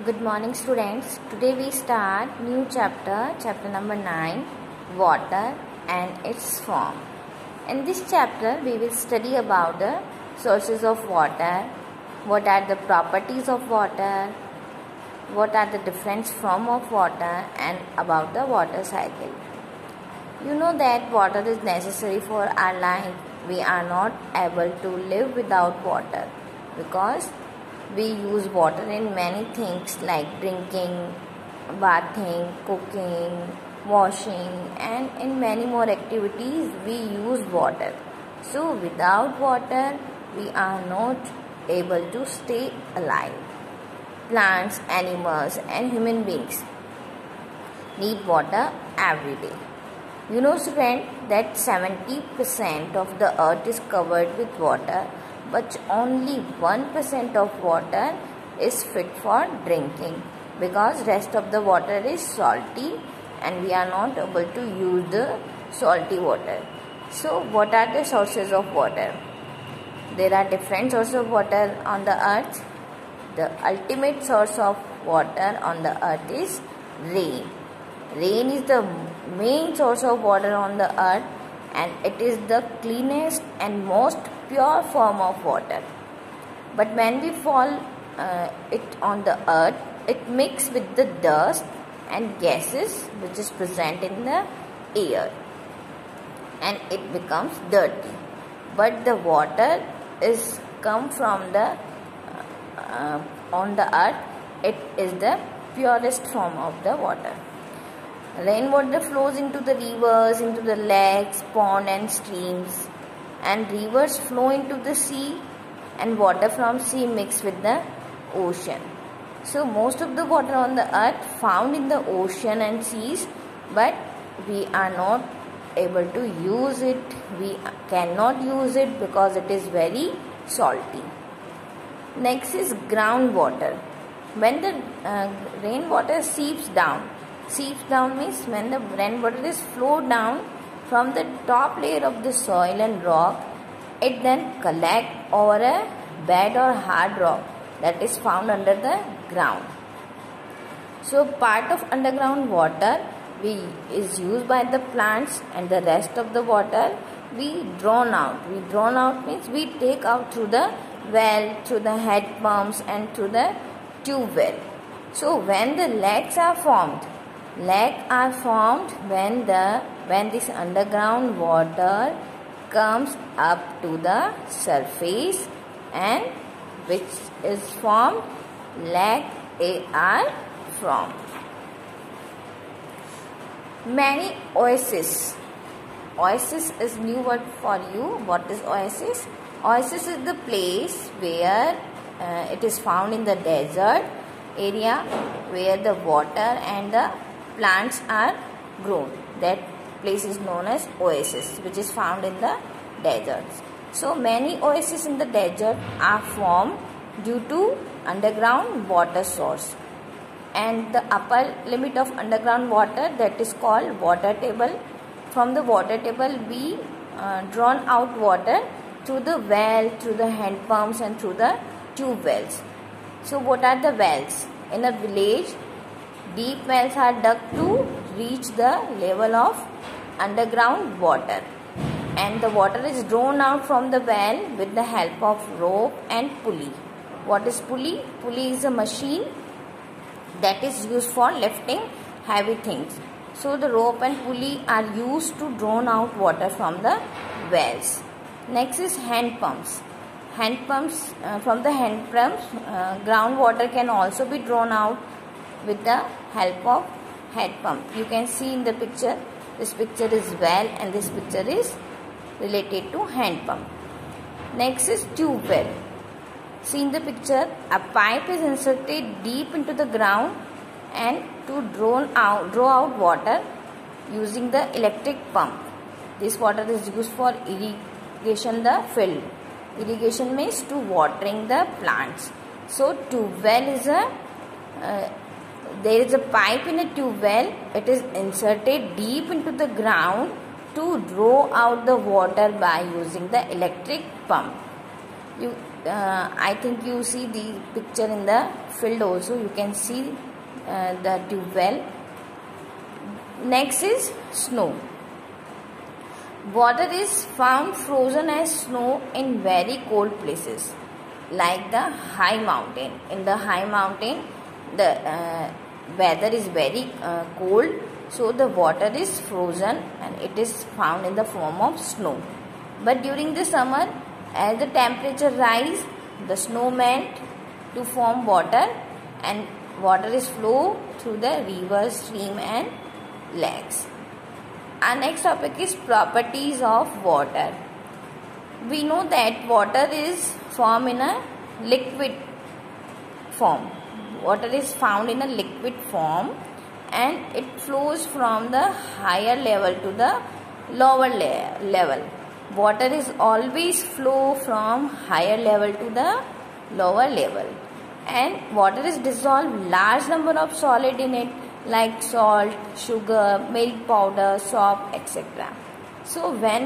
Good morning students. Today we start new chapter number 9, water and its form. In this chapter we will study about the sources of water, what are the properties of water, what are the different forms of water and about the water cycle. You know that water is necessary for our life. We are not able to live without water because we use water in many things like drinking, bathing, cooking, washing, and in many more activities we use water. So without water we are not able to stay alive. Plants, animals and human beings need water every day. You know student that 70% of the earth is covered with water, but only 1% of water is fit for drinking because rest of the water is salty and we are not able to use the salty water. So what are the sources of water? There are different sources of water on the earth. The ultimate source of water on the earth is rain. Rain is the main source of water on the earth and it is the cleanest and most pure form of water. But when we fall it on the earth, it mixes with the dust and gases which is present in the air and it becomes dirty. But the water is come from the on the earth, it is the purest form of the water. Rainwater flows into the rivers, into the lakes, ponds and streams, and rivers flow into the sea and water from sea mix with the ocean. So most of the water on the earth found in the ocean and seas, but we are not able to use it. We cannot use it because it is very salty. Next is groundwater. When the rainwater seeps down means when the rainwater is flowed down from the top layer of the soil and rock, it then collect over a bed or hard rock that is found under the ground. So part of underground water is used by the plants and the rest of the water we drawn out. We drawn out means we take out through the well, through the head pumps and through the tube well. So when the lakes are formed when this underground water comes up to the surface and which is formed, lake are formed. Many oases. Oasis is new word for you. What is oasis? Oasis is the place where it is found in the desert area where the water and the plants are grown. That place is known as oasis, which is found in the deserts. So many oases in the desert are formed due to underground water source. And the upper limit of underground water, that is called water table. From the water table we drawn out water through the well, through the hand pumps and through the tube wells. So what are the wells? In a village, deep wells are dug to reach the level of underground water. And the water is drawn out from the well with the help of rope and pulley. What is pulley? Pulley is a machine that is used for lifting heavy things. So the rope and pulley are used to drawn out water from the wells. Next is hand pumps. Hand pumps, from the hand pumps, groundwater can also be drawn out with the help of hand pump. You can see in the picture, this picture is well and this picture is related to hand pump. Next is tube well. See in the picture, a pipe is inserted deep into the ground and to draw out water using the electric pump. This water is used for irrigation the field. Irrigation means to watering the plants. So tube well is there is a pipe in a tube well. It is inserted deep into the ground to draw out the water by using the electric pump. I think you see the picture in the field also. You can see the tube well. Next is snow. Water is found frozen as snow in very cold places like the high mountain. In the high mountain, the weather is very cold, so the water is frozen and it is found in the form of snow. But during the summer, as the temperature rise, the snow melt to form water, and water is flow through the rivers, stream and lakes. Our next topic is properties of water. We know that water is formed in a liquid form. Water is found in a liquid form and it flows from the higher level to the lower level. Water is always flow from higher level to the lower level, and water is dissolved large number of solid in it like salt, sugar, milk powder, soap, etc. So when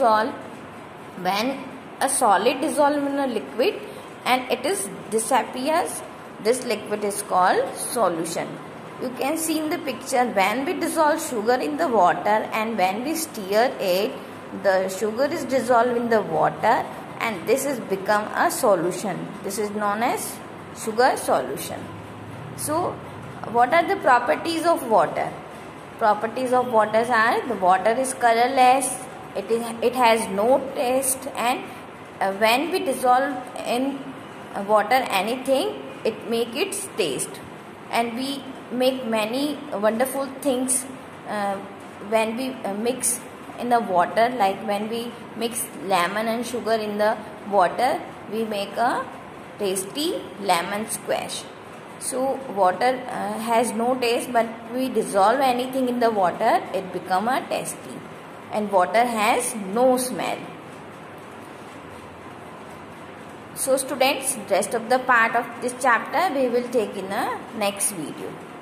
a solid dissolves in a liquid and it is disappears, this liquid is called solution. You can see in the picture, when we dissolve sugar in the water and when we stir it, the sugar is dissolved in the water and this is become a solution. This is known as sugar solution. So what are the properties of water? Properties of water are: the water is colorless, it has no taste, and when we dissolve in water anything, it make its taste. And we make many wonderful things when we mix in the water, like when we mix lemon and sugar in the water, we make a tasty lemon squash. So water has no taste, but we dissolve anything in the water, it become a tasty. And water has no smell. So students, rest of the part of this chapter we will take in a next video.